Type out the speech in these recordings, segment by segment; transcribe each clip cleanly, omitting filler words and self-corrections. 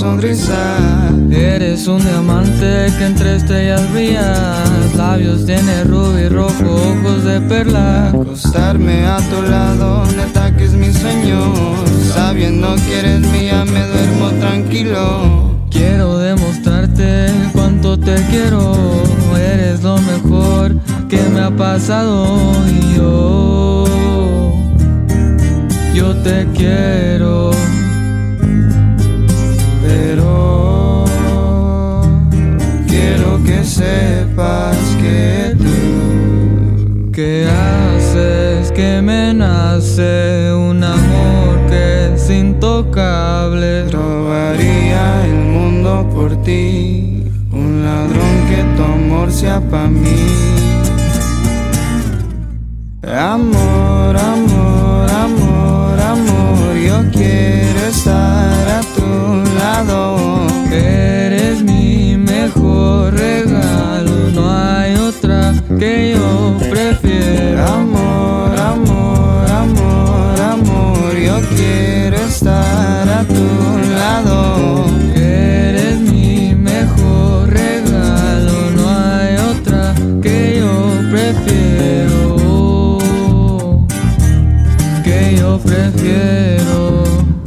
sonrisa. Eres un diamante que entre estrellas brilla. Labios tiene rubí rojo, ojos de perla. Acostarme a tu lado, neta que es mi sueño. Sabiendo que eres mía me duermo tranquilo. Quiero demostrarte cuánto te quiero. Eres lo mejor que me ha pasado. Y yo te quiero. Pero quiero que sepas que tú, ¿qué haces? Que me nace un amor que es intocable. robaría el mundo por ti, un ladrón que tu amor sea pa' mí. Amor, amor, amor, amor, yo quiero estar a tu lado. Eres mi mejor regalo, no hay otra que yo prefiero. Amor, amor, amor, amor, yo quiero estar a tu lado. Eres mi mejor regalo, no hay otra que yo prefiero. Que yo prefiero.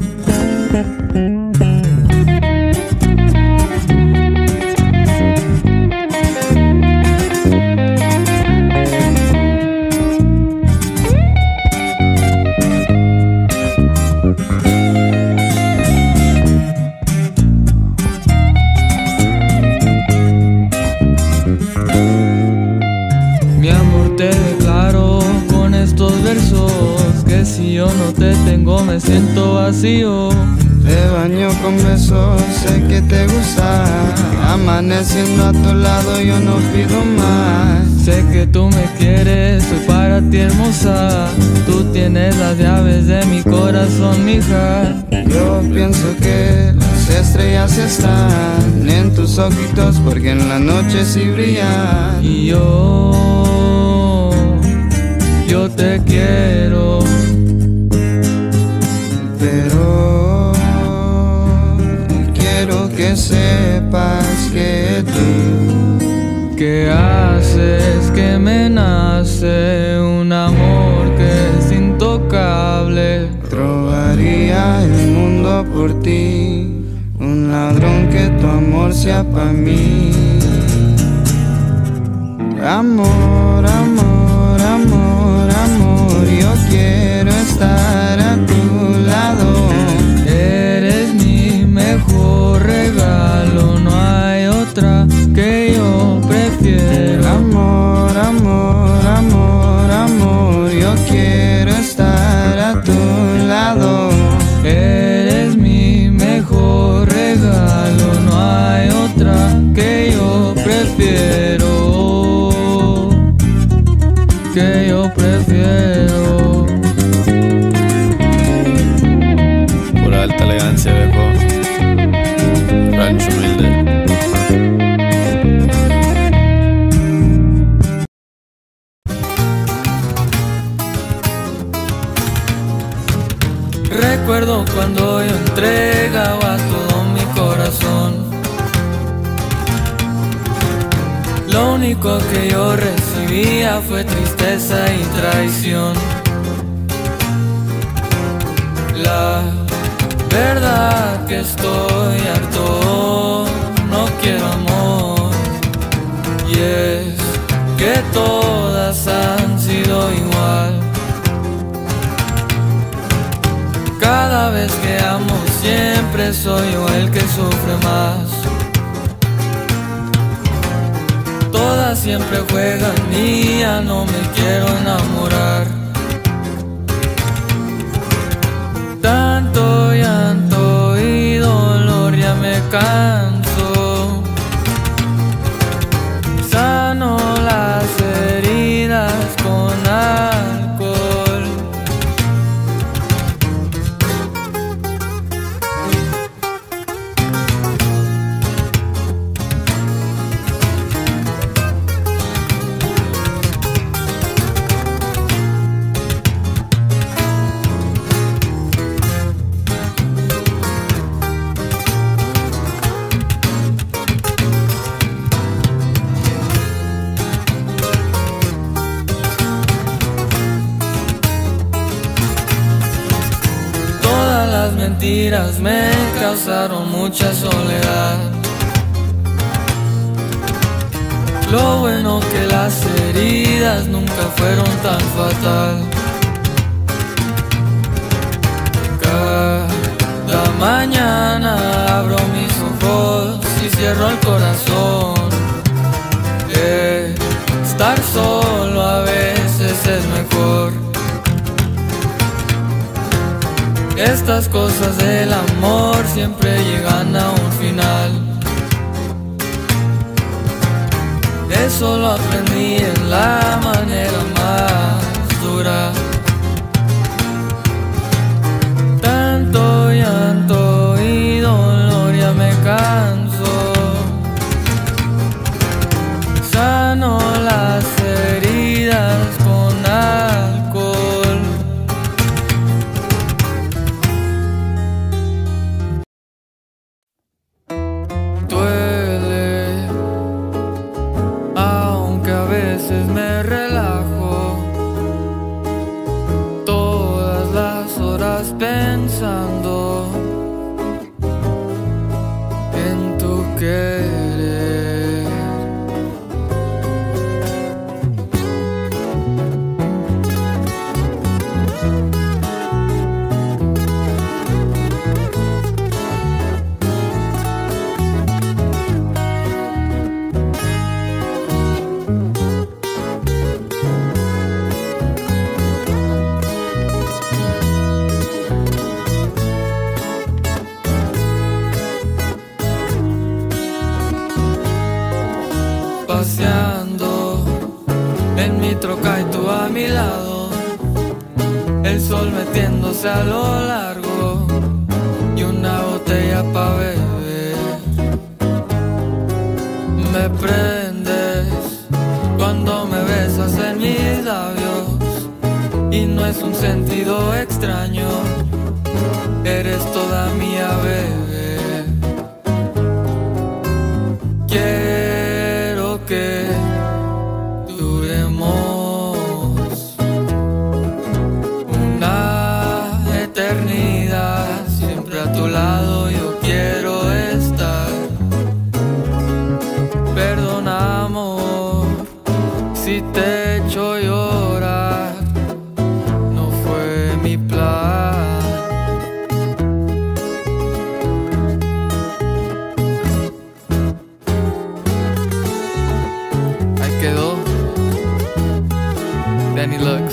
Mi amor, te declaro con estos versos que si yo no te tengo me siento vacío. Te baño con besos, sé que te gusta. Amaneciendo a tu lado yo no pido más. Sé que tú me quieres, soy para ti hermosa. Tú tienes las llaves de mi corazón, mija. Yo pienso que las estrellas están en tus ojitos porque en la noche sí brillan. Y yo te quiero. Pero quiero que sepas que tú, ¿qué haces? Que me nace un amor que es intocable. robaría el mundo por ti, un ladrón que tu amor sea pa' mí. Amor, amor, amor, amor, yo quiero estar a tu lado. Eres mi mejor regalo, no hay otra que yo prefiero. Amor, amor, amor, amor, yo quiero estar a tu lado. Eres mi mejor regalo, no hay otra que yo prefiero. Que yo prefiero. Pura alta elegancia, viejo. Rancho humilde. Recuerdo cuando yo entregaba todo mi corazón. Lo único que yo recibía fue tristeza y traición. La verdad que estoy harto, no quiero amor. Y es que todas han sido igual. Cada vez que amo siempre soy yo el que sufre más. Todas siempre juegan y ya no me quiero enamorar. Tanto llanto y dolor ya me canso. Sano las heridas con alcohol. mentiras me causaron mucha soledad. Lo bueno que las heridas nunca fueron tan fatal. Cada mañana abro mis ojos y cierro el corazón. Estar solo a veces es mejor. Estas cosas del amor siempre llegan a un final. Eso lo aprendí en la manera más dura. Tanto llanto y dolor ya me canso. Sano las heridas con alcohol. Duele, aunque a veces me relajo. Todas las horas pensando en tu querer. Paseando en mi troca y tú a mi lado, el sol metiéndose a lo largo y una botella pa' beber. Me prendes cuando me besas en mis labios y no es un sentido extraño, eres toda mía, bebé. Quiero que duremos una eternidad, siempre a tu lado yo quiero estar. Perdona, amor, si te he hecho llorar, no fue mi plan. Quedó Danny Lux.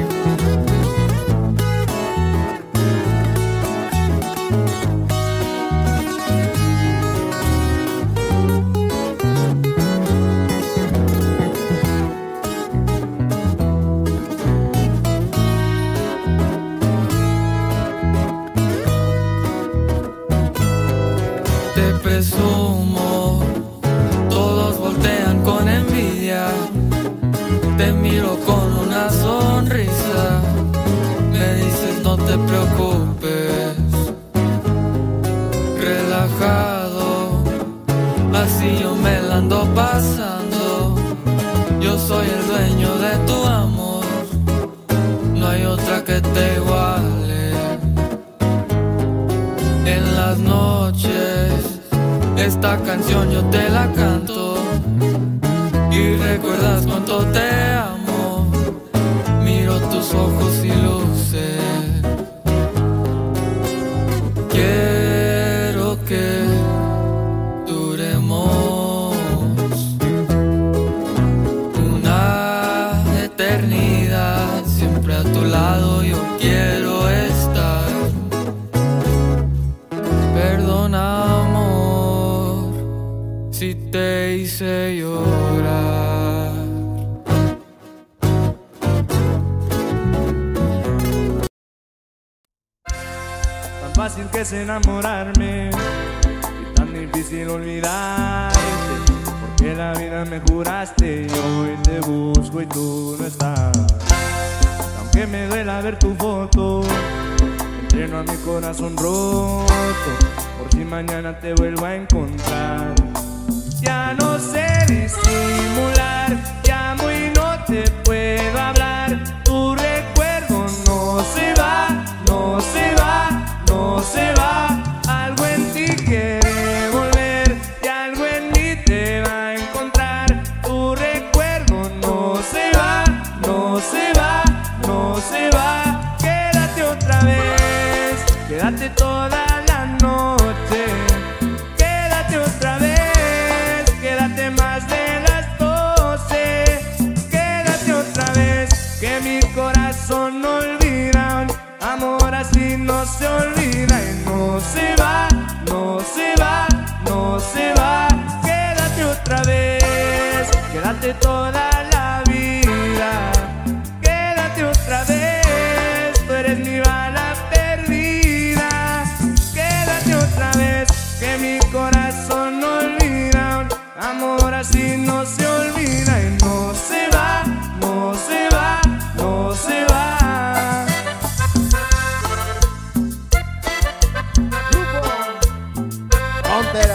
Te presumo, todos voltean con envidia. Te miro con una sonrisa, me dices no te preocupes. Relajado, así yo me la ando pasando. Yo soy el dueño de tu amor, no hay otra que te iguale. En las noches, esta canción yo te la canto y recuerdas cuánto te amo. Miro tus ojos y luces. Quiero que duremos una eternidad, siempre a tu lado yo quiero estar. Perdona, amor, si te hice llorar. Tan fácil que es enamorarme y tan difícil olvidarte, porque la vida me juraste y hoy te busco y tú no estás. Aunque me duela ver tu foto, entreno a mi corazón roto, por si mañana te vuelvo a encontrar. Ya no sé disimular, llamo y no te puedo hablar. Tu recuerdo no se va, no se va, no se va. mi corazón no olvida. Amor así no se olvida y no se va, no se va, no se va. Quédate otra vez, quédate toda la vida. Quédate otra vez, tú eres mi bala perdida. Quédate otra vez, que mi corazón no olvida. Amor así no se olvida y no se va, no se va, no se va. Frontera.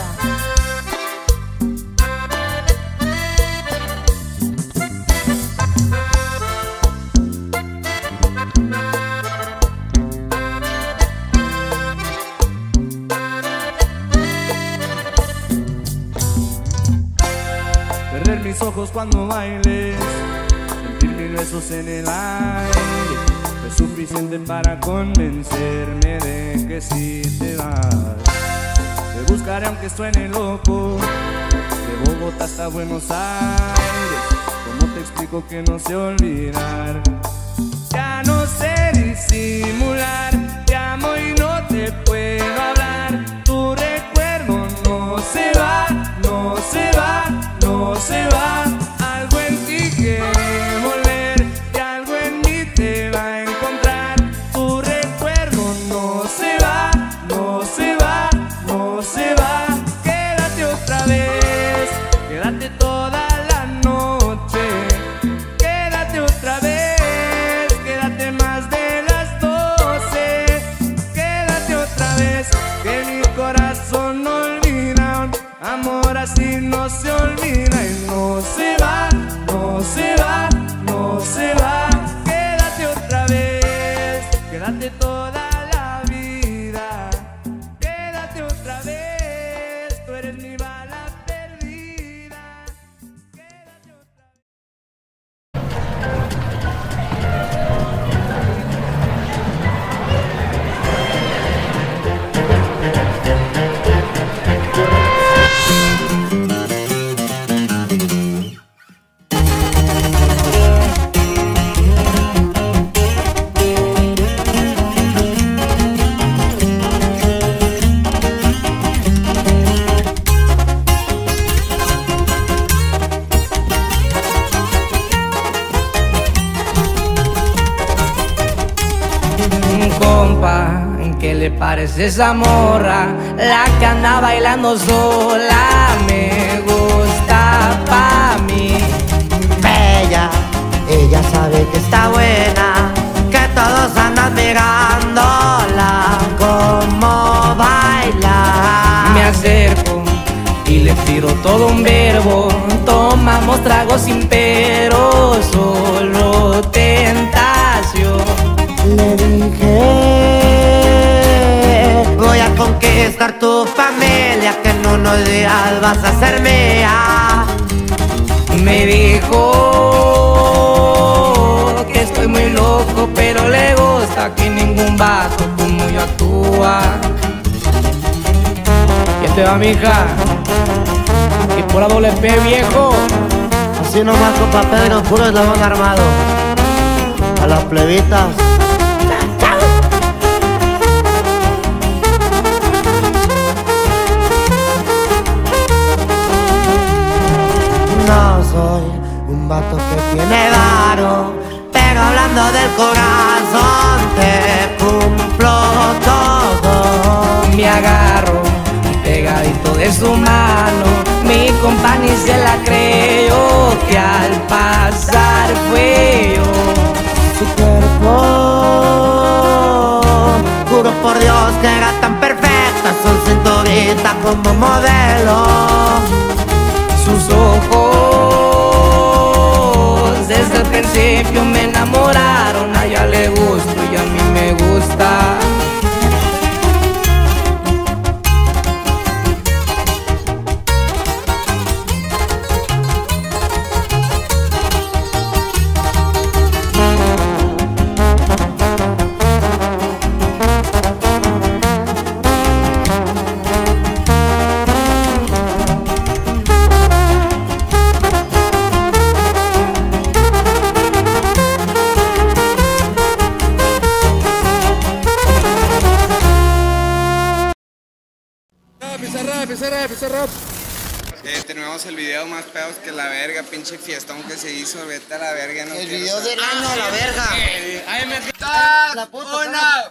Perder mis ojos cuando bailes, sentir mil besos en el aire, fue suficiente para convencerme de que si te vas. Te buscaré aunque suene loco, de Bogotá hasta Buenos Aires. ¿Cómo te explico que no sé olvidar? Ya no sé disimular, te amo y no te puedo hablar. Tu recuerdo no se va, no se va, no se va. Algo en ti quiere volver y algo en mí te va a encontrar. Tu recuerdo no se va, no se va, no se va. Quédate otra vez, quédate toda la noche. Quédate otra vez, quédate más de las 12. Quédate otra vez, que mi corazón no olvida. Amor así no se olvida y no se va, no se va, no se va. Quédate otra vez, quédate toda la vida. Quédate otra vez, tú eres mi bala perdida. Quédate otra vez. Compa, ¿qué le parece esa morra? La que anda bailando sola me gusta pa' mí. Bella, ella sabe que está buena, que todos andan mirándola como baila. Me acerco y le tiro todo un verbo. Tomamos tragos sin pero, solo tentación. Le dije, voy a conquistar tu familia, que en unos días vas a ser mía. Me dijo que estoy muy loco, pero le gusta que ningún vato como yo actúa. Y te va, mija, y por la doble P, viejo. Así nomás, compa Pedro, puro eslabón armado. A las plebitas. No soy un vato que tiene varo, pero hablando del corazón te cumplo todo. Me agarro pegadito de su mano, mi compa ni se la creyó, que al pasar fue yo. Su cuerpo, juro por Dios que era tan perfecta, su cinturita como modelo. Sus ojos desde el principio me enamoraron, a ella le gusto y a mí me gusta. Tenemos el video más pedos que la verga, pinche fiestón que se hizo, vete a la verga. No el video del año a la verga. La puta.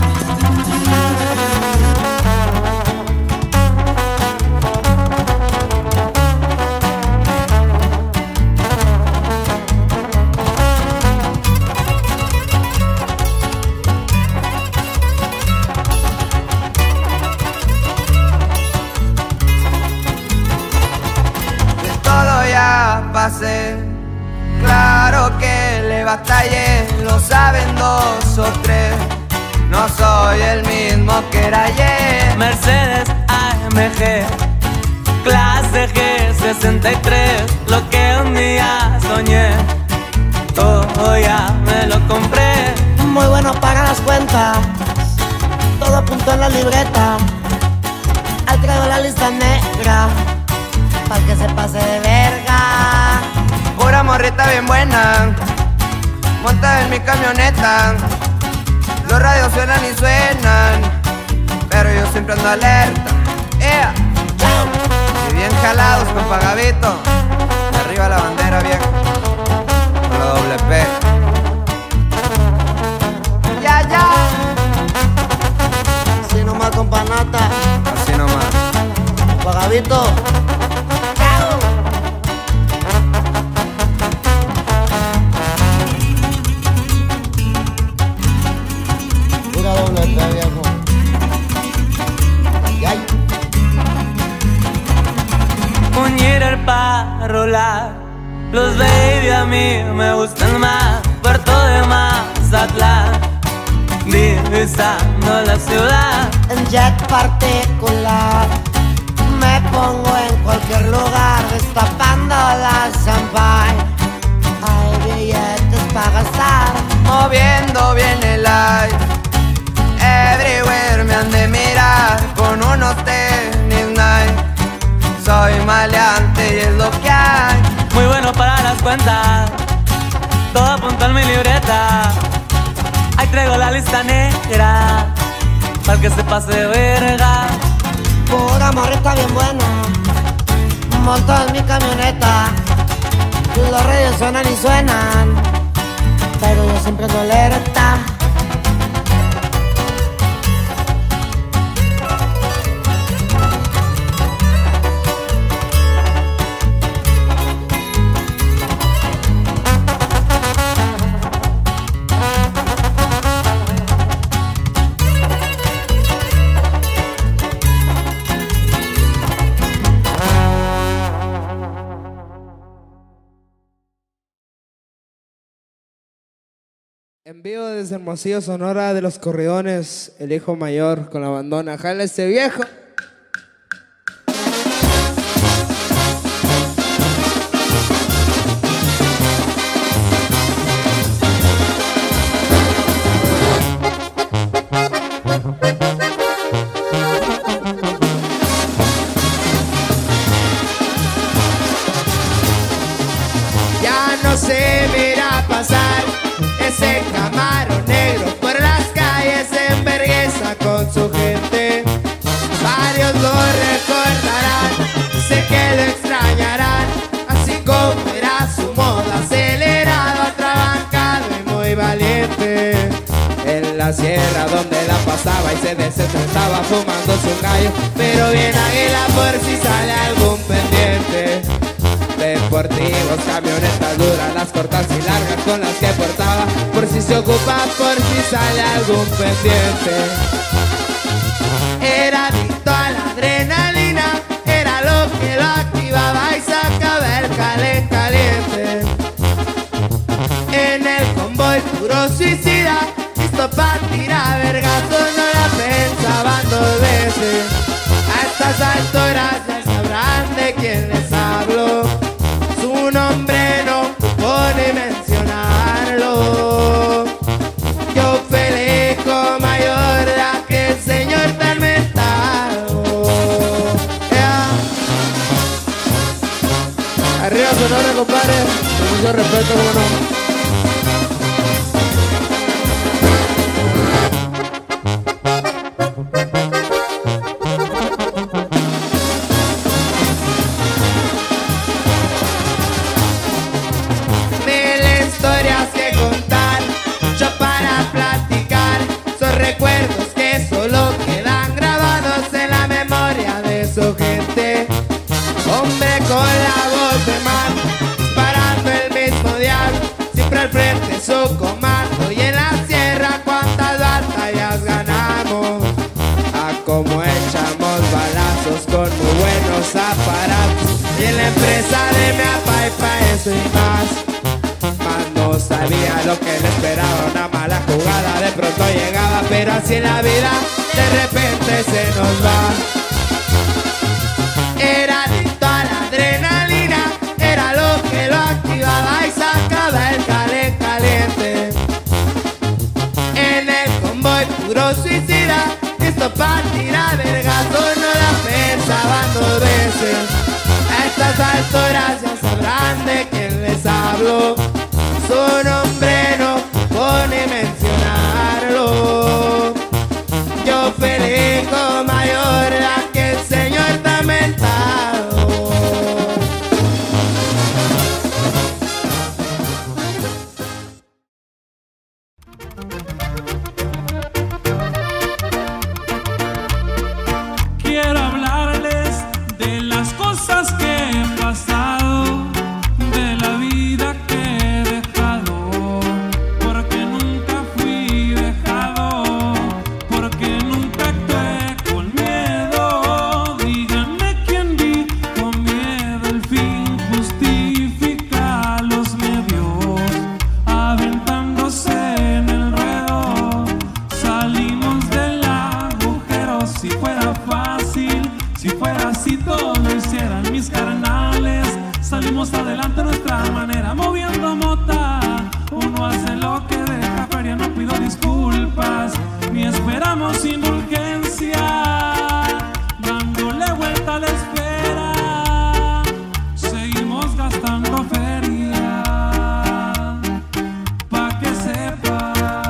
Pasé, claro que le batallé, lo saben 2 o 3. No soy el mismo que era ayer. Mercedes AMG, clase G63, lo que un día soñé, todo ya me lo compré. Muy bueno para las cuentas, todo apuntó en la libreta. Ahí traigo la lista negra, pa' que se pase de verga. Pura morrita bien buena, monta en mi camioneta. Los radios suenan y suenan, pero yo siempre ando alerta. Y bien jalados con pagavito, de arriba la bandera vieja, con la doble P. Ya. Así nomás con panata, Así nomás. pagavito. Un Jeter para rolar, los baby a mí me gustan más. Puerto de Mazatlán, divisando la ciudad. En jet particular, me pongo en cualquier lugar, destapando la champagne. Hay billetes para gastar, Moviendo bien el light, everywhere me han de mirar con unos tenis Nike. Soy maleante y es lo que hay. Muy bueno para las cuentas, todo apunto en mi libreta. Ahí traigo la lista negra, para que se pase de verga. pura morrita bien buena, monto en mi camioneta. Los radios suenan y suenan, pero yo siempre ando alerta. En vivo desde Hermosillo, Sonora, de los Corridones, el hijo mayor con la bandona. ¡Jala este viejo! Ya no se verá pasar ese Camaro negro por las calles en vergüenza con su gente. Varios lo recordarán, sé que lo extrañarán, así como era su moda, acelerado, atrabancado y muy valiente. En la sierra donde la pasaba y se desestresaba fumándose un gallo, pero bien águila por si sale algún pendiente. Deportivos, camionetas duras, las cortas y largas con las que portaba, por si se ocupa, por si sale algún pendiente. Era adicto a la adrenalina, era lo que lo activaba y sacaba el caliente. En el convoy puro suicida, listo pa' tirar vergazos, no la pensaban 2 veces. A estas alturas ya sabrán de quién les hablo. Su nombre no pone mencionarlo. Yo felijo mayor de aquel señor tan mentado. Arriba Sonora, compadre. Con mucho respeto, cómo no. su comando y en la sierra cuántas batallas ganamos. A como echamos balazos con muy buenos aparatos. Y en la empresa de mi papá y pa' eso y más no sabía lo que le esperaba, una mala jugada de pronto llegaba, pero así en la vida de repente se nos va. Era adicto a la adrenalina, era lo que lo activaba y sacaba el caliente. En el convoy puro suicida, listo para tirar vergazos, no la pensaban dos veces. A estas alturas ya sabrán de quién les hablo, su nombre no pone mencionarlo. Yo Felico Mayor, la que el Señor está mentado. Quiero hablarles de las cosas que he pasado, de la vida que he dejado, porque nunca fui dejado, porque nunca actué con miedo. Díganme quién vi con miedo, el fin justifica los medios, aventándose en el ruedo. Salimos del agujero, si fuera fácil, si fuera así todo lo hicieran mis carnales. Salimos adelante a nuestra manera, moviendo mota. Uno hace lo que deja feria, no pido disculpas, ni esperamos indulgencia. Dándole vuelta a la esfera, seguimos gastando feria, pa' que sepa.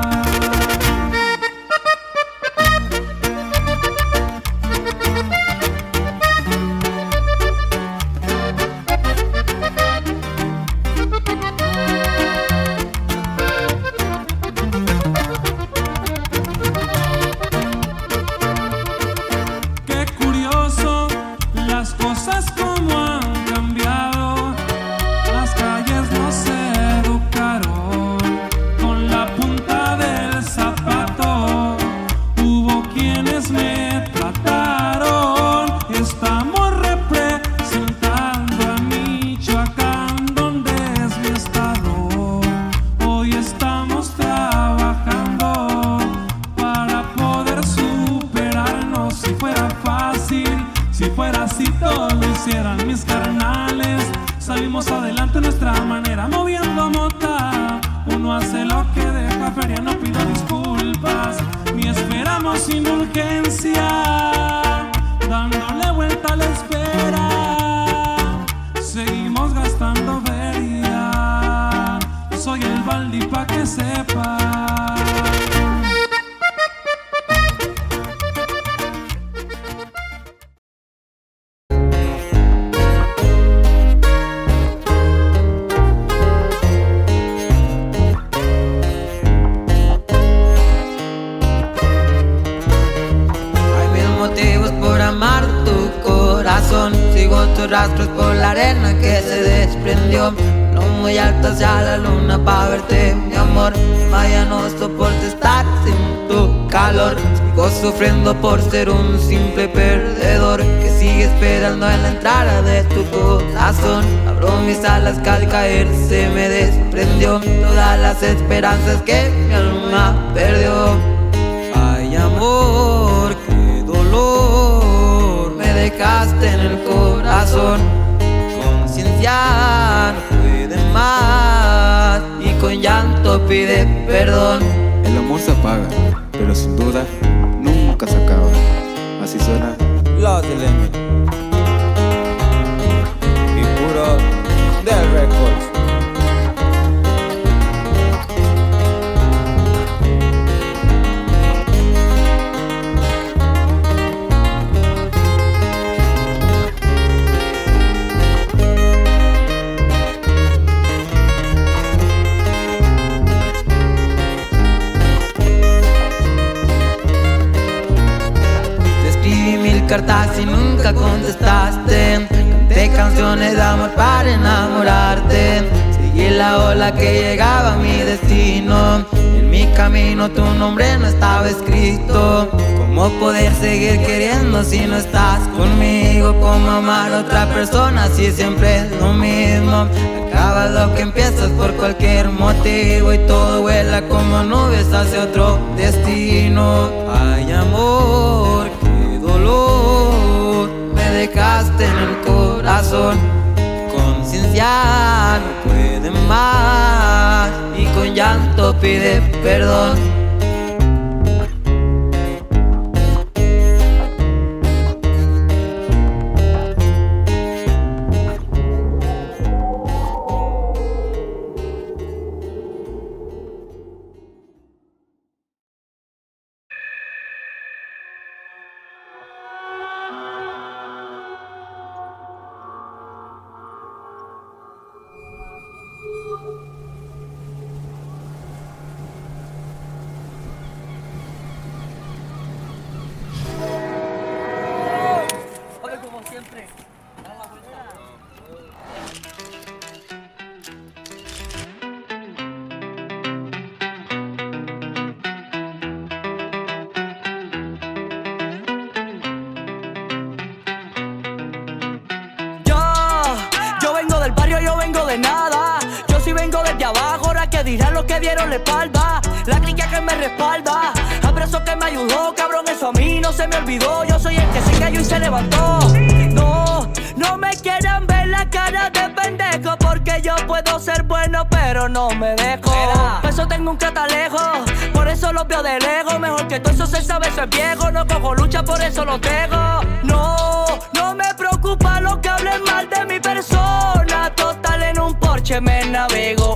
Qué curioso, las cosas como han cambiado. Las calles nos educaron con la punta del zapato. Hubo quienes me trataron. Estamos representando a Michoacán, donde es mi estado. Hoy estamos trabajando para poder superarnos. Si fuera fácil, si fuera así todo lo hicieran mis carnales. Salimos adelante a nuestra manera, moviendo mota. Uno hace lo que deja feria, no pido disculpas, ni esperamos indulgencia. Dándole vuelta a la espera, seguimos gastando feria. Soy el Baldi pa' que sepa. Hay mil motivos por amar tu corazón. Sigo tus rastros por la arena que se desprendió. No muy alto hacia la luna pa' verte, mi amor. Vaya, no soporto estar sin tu calor. Sigo sufriendo por ser un simple perdedor que sigue esperando en la entrada de tu corazón. Abro mis alas que al caer se me desprendió todas las esperanzas que mi alma perdió. Ay, amor, qué dolor me dejaste en el corazón. Conciencia no puede más y con llanto pide perdón. El amor se apaga, pero sin duda nunca se acaba. Así suena Los Dilemas y puro del Records. Cartas y nunca contestaste. Canté canciones de amor para enamorarte. Seguí la ola que llegaba a mi destino. camino tu nombre no estaba escrito. ¿Cómo poder seguir queriendo si no estás conmigo? ¿Cómo amar a otra persona si siempre es lo mismo? Acabas lo que empiezas por cualquier motivo y todo vuela como nubes hacia otro destino. Ay amor, qué dolor me dejaste en el corazón. Conciencia no puede más y con llanto pide perdón. Dirán los que dieron la espalda, la clica que me respalda. Abrazo que me ayudó, cabrón, eso a mí no se me olvidó. Yo soy el que se cayó y se levantó. No, no me quieran ver la cara de pendejo, porque yo puedo ser bueno, pero no me dejo. Por eso tengo un catalejo, por eso los veo de lejos. Mejor que todo eso se sabe, eso es viejo. No cojo lucha, por eso lo tengo. No, no me preocupa lo que hablen mal de mi persona. Total, en un Porsche me navego.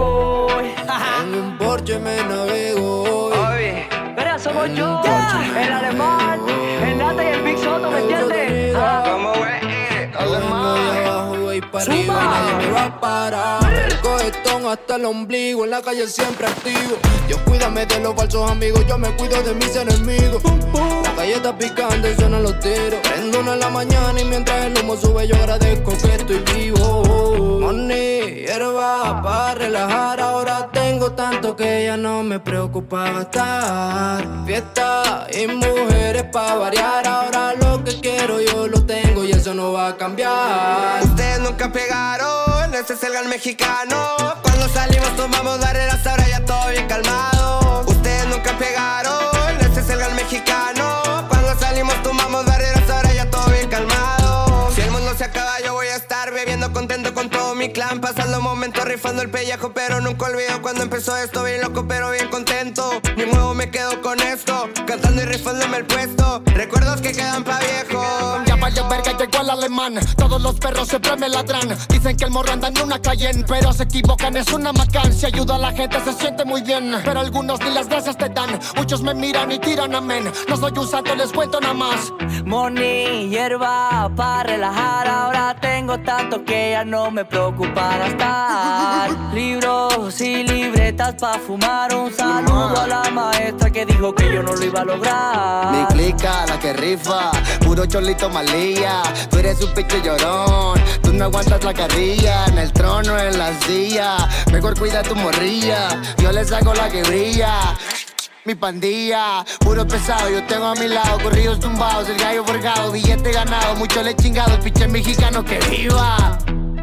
En un Porsche me navego hoy. Pero somos yo, el alemán, el Nata y el Big Soto, ¿me entiendes? ¿Cómo voy abajo, voy para arriba y nadie me va a parar. El cohetón hasta el ombligo, en la calle siempre activo. Dios cuídame de los falsos amigos, yo me cuido de mis enemigos. La calle está picante y suenan los tiros. Prendo una en la mañana y mientras el humo sube yo agradezco que estoy vivo. Money, hierba para relajar, ahora tengo tanto que ya no me preocupa gastar. Fiesta y mujeres para variar, ahora lo que quiero yo lo tengo y eso no va a cambiar. Ustedes nunca pegaron, ese es el gal mexicano. Cuando salimos tomamos barreras, ahora ya todo bien calmado. Ustedes nunca pegaron, ese es el gal mexicano. Cuando salimos tomamos barreras, ahora ya todo bien calmado. Si el mundo se acaba yo voy a estar bebiendo contento con todo mi clan, pasando momentos rifando el pellejo, pero nunca olvido cuando empezó esto. Bien loco pero bien contento, ni nuevo me quedo con esto, cantando y rifándome el puesto. Recuerdos que quedan pa' viejo. Ya valió verga, llegó el alemán. Todos los perros siempre me ladran. Dicen que el morro anda en una Cayenne, pero se equivocan, es una Macan. Si ayuda a la gente se siente muy bien, pero algunos ni las gracias te dan. Muchos me miran y tiran amén. No soy un santo, les cuento nada más. Money, hierba para relajar, ahora tengo tanto que ya no me preocupa gastar. Libros y libretas pa' fumar, un saludo a la maestra que dijo que yo no lo iba a lograr. Mi clica, la que rifa, puro cholito malilla. Tú eres un picho llorón, tú no aguantas la carrilla. En el trono, en la silla, mejor cuida tu morrilla. Yo les hago la que brilla. Mi pandilla, puro pesado, yo tengo a mi lado corridos tumbados, el gallo forjado, billete ganado, mucho le chingado, el pinche mexicano que viva.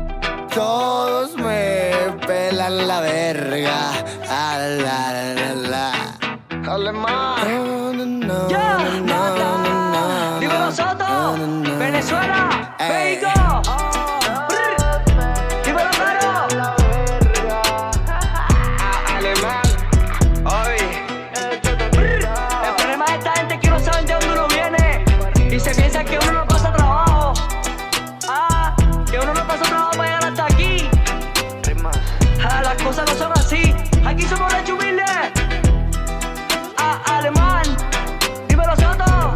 Todos me pelan la verga. Alemán. Ya, nada. Dímelo Soto, Venezuela, México. Dímelo Caro. Alemán, hoy. El problema de esta gente que no saben de dónde uno viene y se piensa que uno no pasa trabajo. Que uno no pasa trabajo para llegar hasta aquí. Las cosas no son así. Aquí somos los humildes. Alemán, dímelo Soto.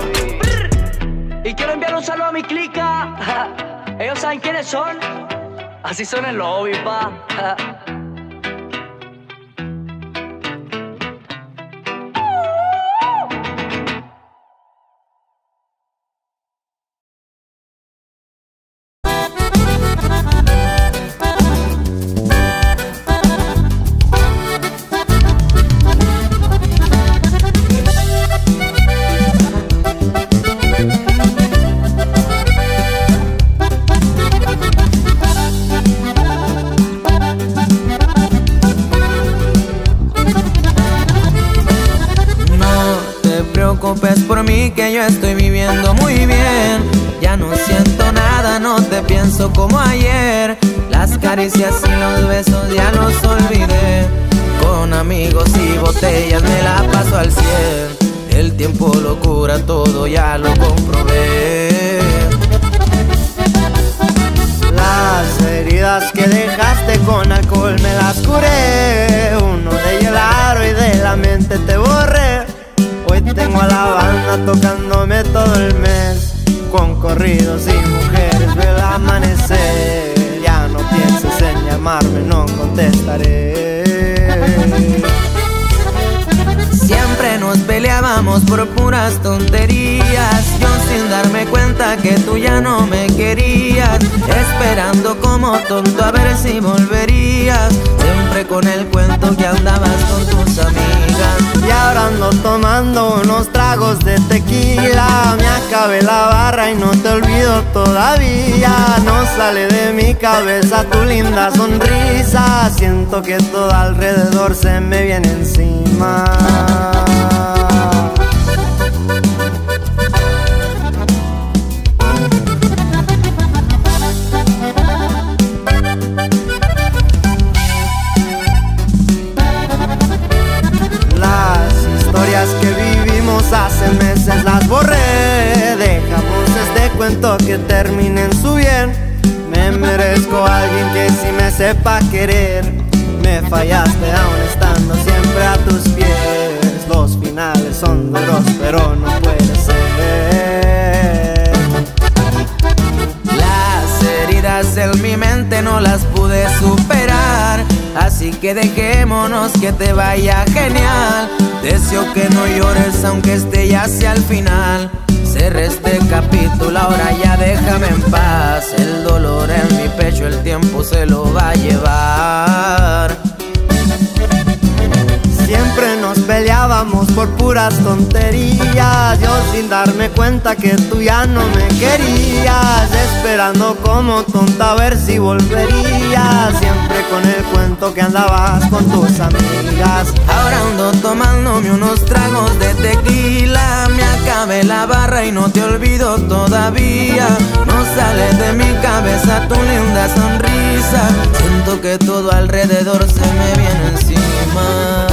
Y quiero enviar un saludo a mi clica. Ellos saben quiénes son. Así son el lobby, pa. caricias y los besos ya los olvidé. Con amigos y botellas me la paso al 100. El tiempo lo cura todo, ya lo comprobé. Las heridas que dejaste con alcohol me las curé. Uno de hielo y de la mente te borré. Hoy tengo a la banda tocándome todo el mes, con corridos y mujeres veo el amanecer. Ya no pienses en llamarme, no contestaré. Siempre nos peleábamos por puras tonterías, yo sin darme cuenta que tú ya no me querías, esperando como tonto a ver si volverías, siempre con el cuento que andabas con tus amigas. Y ahora ando tomando unos tragos de tequila, me acabé la barra y no te olvido todavía. No sale de mi cabeza tu linda sonrisa, siento que todo alrededor se me viene encima. Las historias que vivimos hace meses las borré. Dejamos este cuento que termine en su bien. Me merezco a alguien que sí me sepa querer. Me fallaste aún estando siempre a tus pies. Los finales son duros pero no puede ser. Las heridas en mi mente no las pude superar, así que dejémonos que te vaya genial. Deseo que no llores aunque este ya sea el final. Cerré este capítulo, ahora ya déjame en paz. El dolor en mi pecho el tiempo se lo va a llevar. Siempre nos peleábamos por puras tonterías, yo sin darme cuenta que tú ya no me querías, esperando como tonta a ver si volverías, siempre con el cuento que andabas con tus amigas. Ahora ando tomándome unos tragos de tequila, me acabé la barra y no te olvido todavía. No sale de mi cabeza tu linda sonrisa, siento que todo alrededor se me viene encima.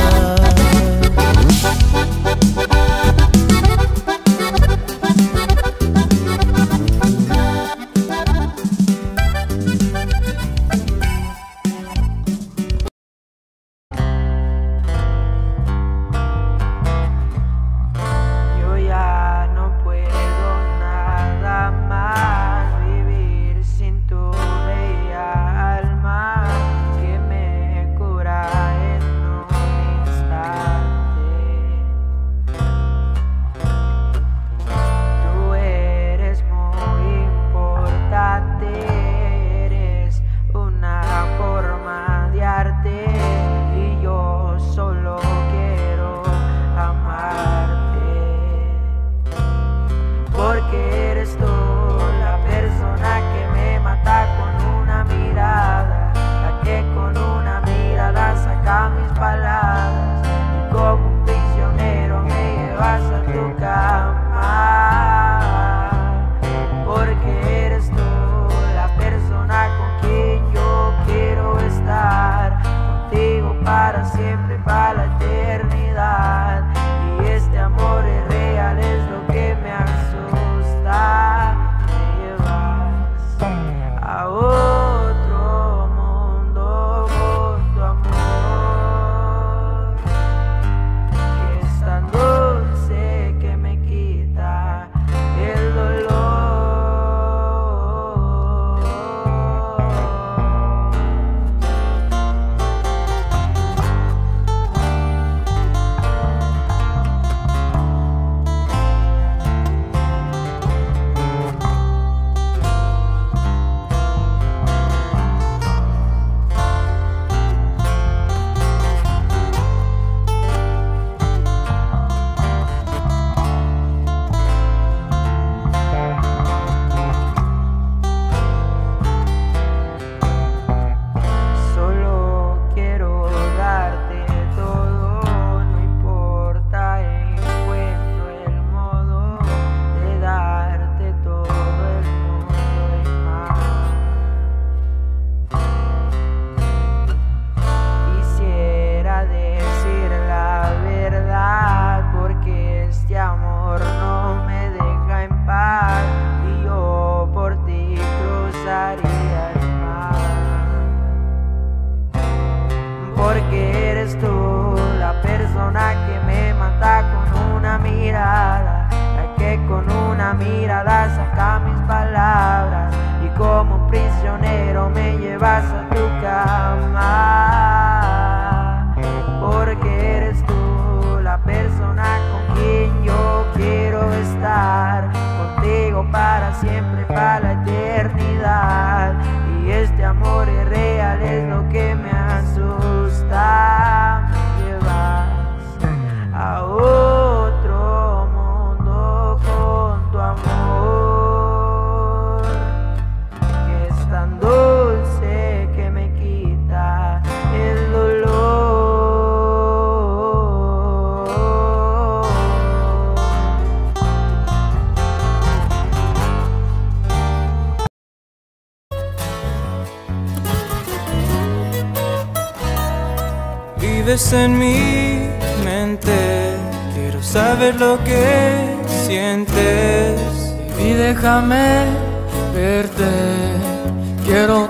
vives en mi mente. Quiero saber lo que sientes. Y déjame verte, quiero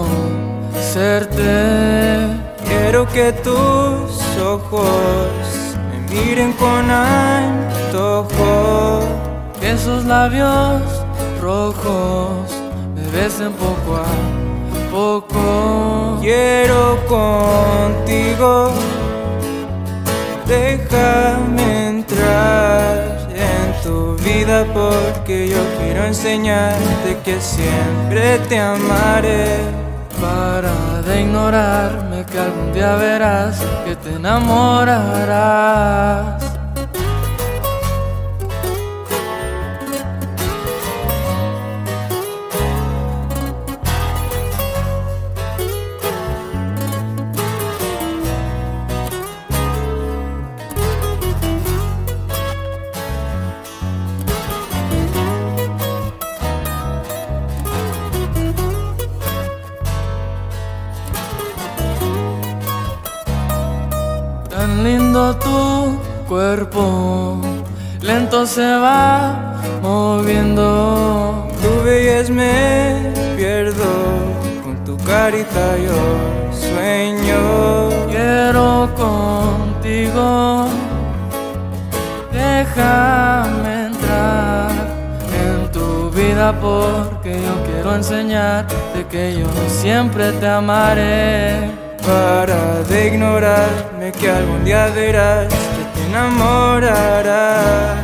conocerte. Quiero que tus ojos me miren con antojo. Que esos labios rojos me besen poco a poco. Quiero contigo, déjame entrar en tu vida, porque yo quiero enseñarte que siempre te amaré. Para de ignorarme, que algún día verás que te enamorarás. Tan lindo tu cuerpo, lento se va moviendo. Tu belleza me pierdo, con tu carita yo sueño. Quiero contigo, déjame entrar en tu vida, porque yo quiero enseñarte que yo siempre te amaré. Para de ignorarme, que algún día verás que te enamorarás.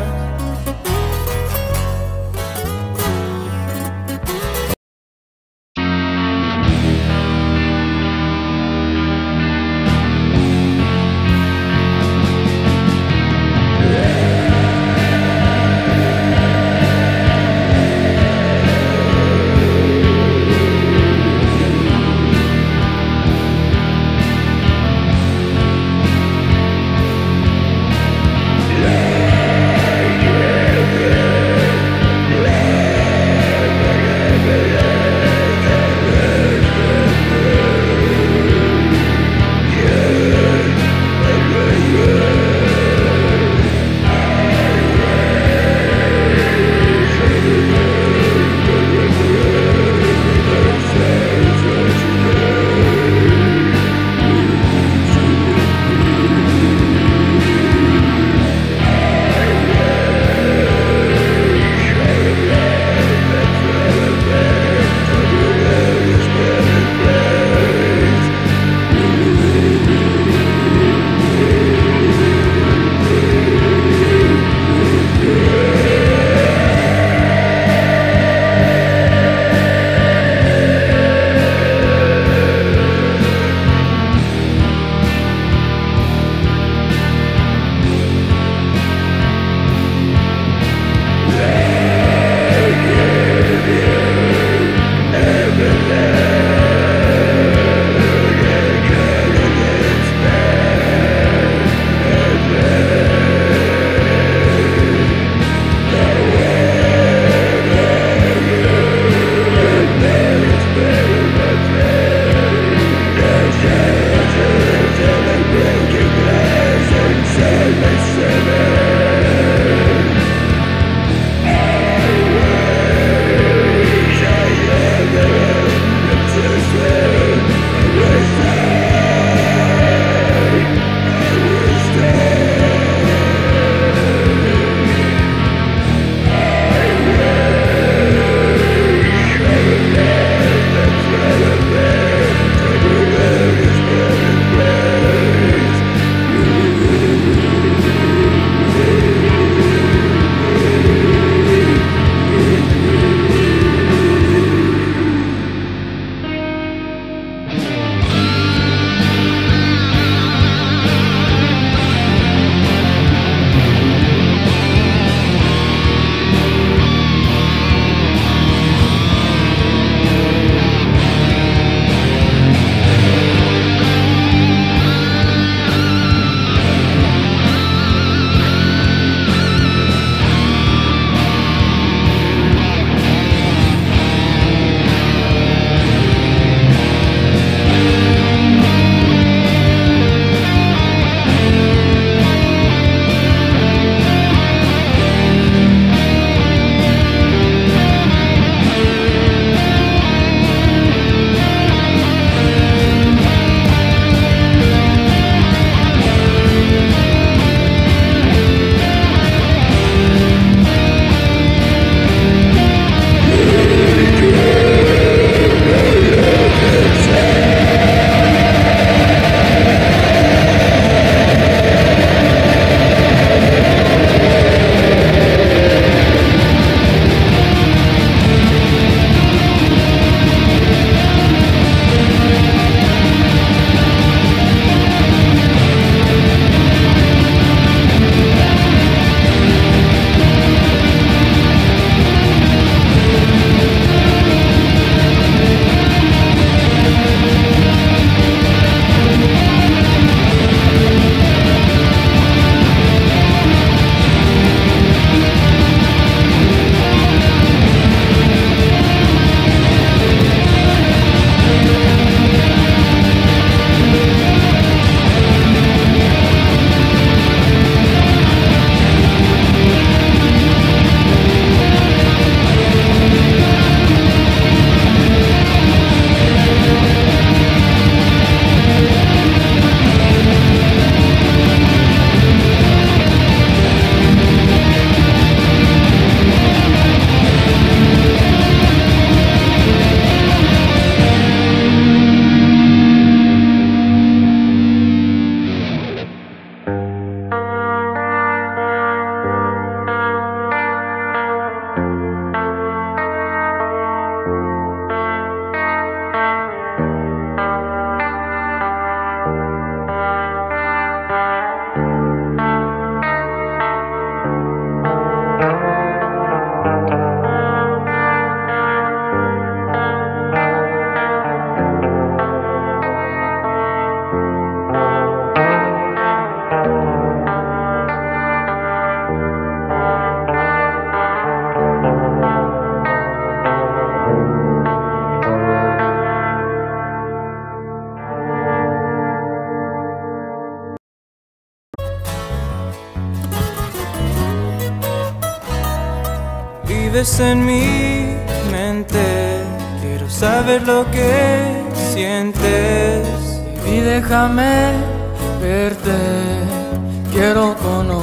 vives en mi mente. Quiero saber lo que sientes. Y déjame verte, quiero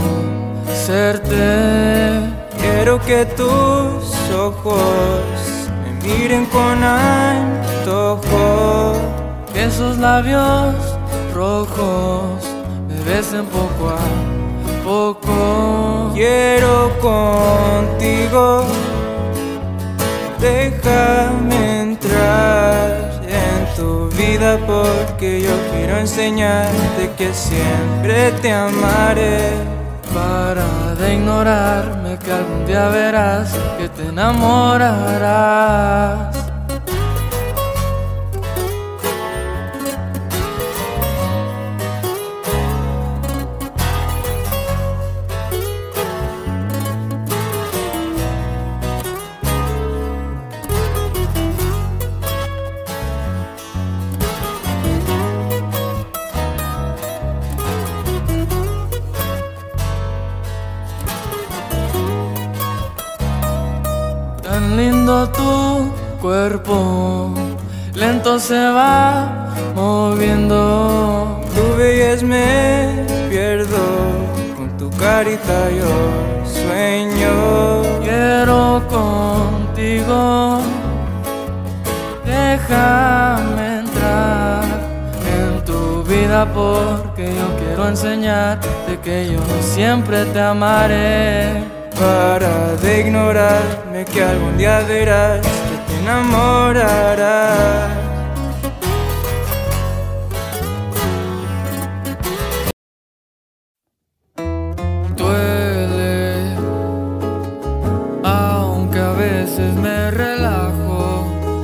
conocerte. Quiero que tus ojos me miren con antojo. Que esos labios rojos me besen poco a poco. Quiero contigo, déjame entrar en tu vida porque yo quiero enseñarte que siempre te amaré. Para de ignorarme que algún día verás que te enamorarás. Tan lindo tu cuerpo, lento se va moviendo. Tu belleza me pierdo, con tu carita yo sueño. Quiero contigo, déjame entrar en tu vida porque yo quiero enseñarte que yo siempre te amaré. Para de ignorarme que algún día verás que te enamorarás. Duele, aunque a veces me relajo,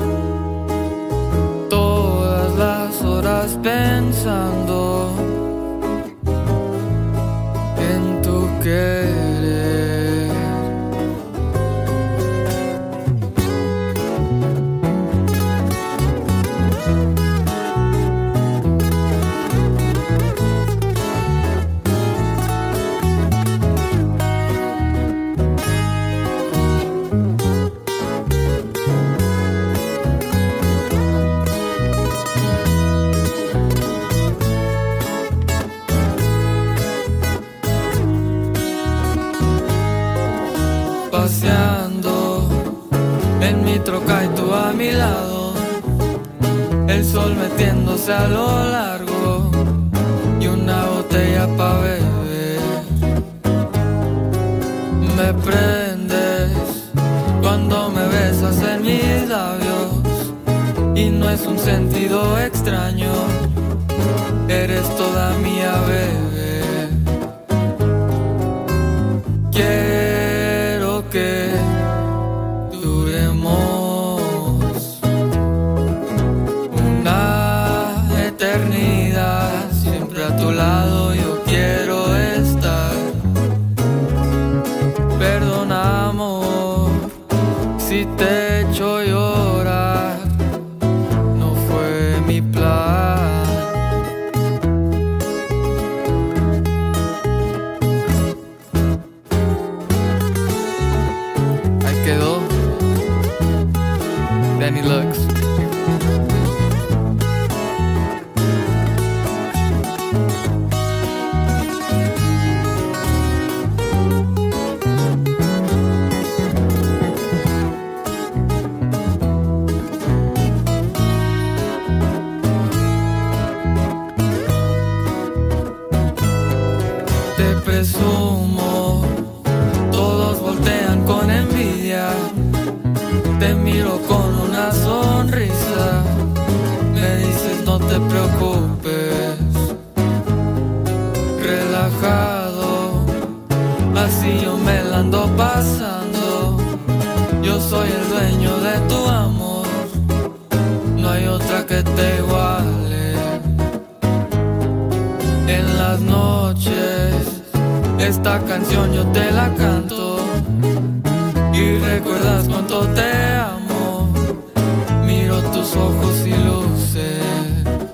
todas las horas pensando en tu querer. Paseando en mi troca y tú a mi lado, el sol metiéndose a lo largo y una botella pa' beber. Me prendes cuando me besas en mis labios y no es un sentido extraño, eres toda mía, bebé. Quiero que duremos una eternidad, siempre a tu lado yo quiero estar. Perdona, amor, si te he hecho llorar, no fue mi plan. Quedó Danny Lux. Te presumo, todos voltean con envidia. Te miro con una sonrisa, me dices no te preocupes. Relajado, así yo me la ando pasando. Yo soy el dueño de tu amor, no hay otra que te iguale. En las noches, esta canción yo te la canto y recuerdas cuánto te amo. Miro tus ojos y luces.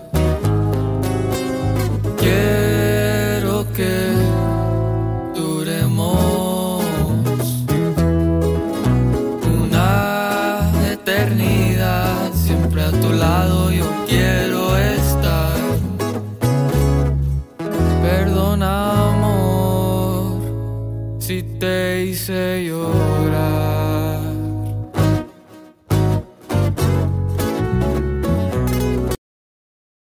Quiero que duremos eternidad. Siempre a tu lado yo quiero estar. Perdona, amor, si te hice llorar.